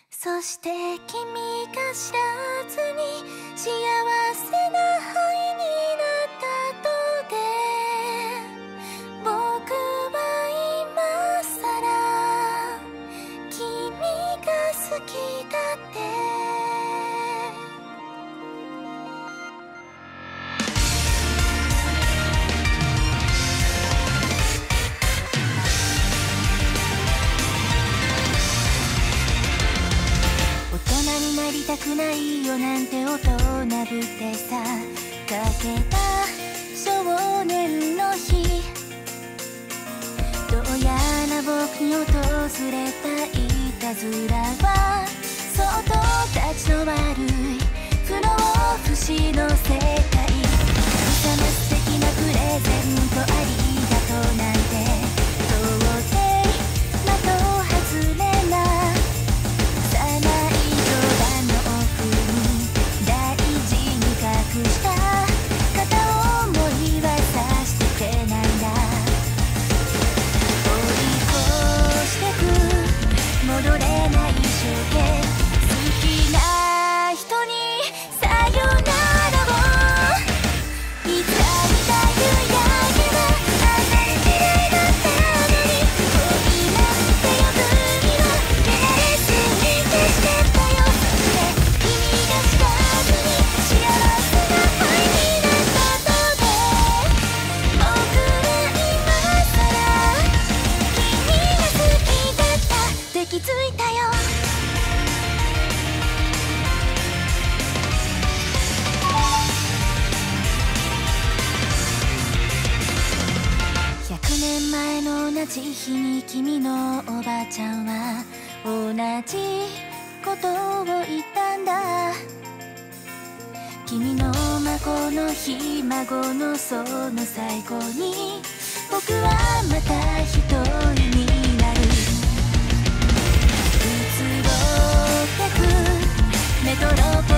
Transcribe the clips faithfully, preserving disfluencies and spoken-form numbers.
そして君が知らずに幸せな灰になった後で、僕は今さら君が好きだって。なりたくないよなんて大人ぶってさかけた少年の日、どうやら僕に訪れたいたずらはそっと立ち止まる不老不死の世界。貴様素敵なプレゼントありがとうなんて到底的外れなした片思いはさしてくれないんだ。追い越してく戻れない情景、好きな人にさよならを。いつか見た夕焼けはあんなに綺麗だったのに、恋なんて呼ぶには手慣れすぎてしてたよ。そして君が知らずに幸せ気づいたよ。ひゃくねんまえの同じ日に君のおばあちゃんは同じことを言ったんだ。君の孫の日、孫のその最後に僕はまた一人になる。メトロポリスと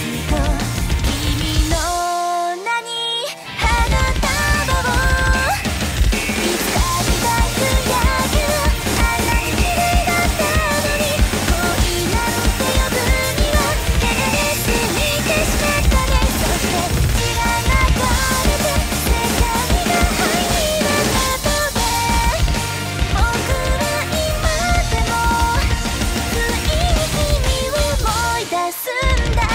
君の名に花束を。いつか見た夕焼けはあんなに綺麗だったのに、恋なんて呼ぶには手慣れすぎてしまったね。そして血が流れて世界が灰になった後で、僕は今でも不意に君を思い出すんだ。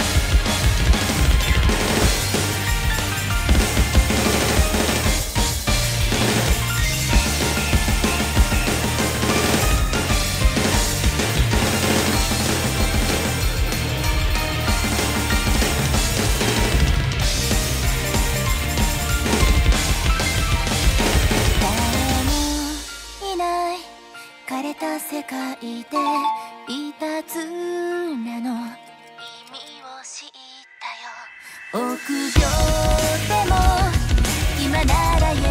誰もいない枯れた世界でいたずらの意味を知ったよ。臆病でも今なら言え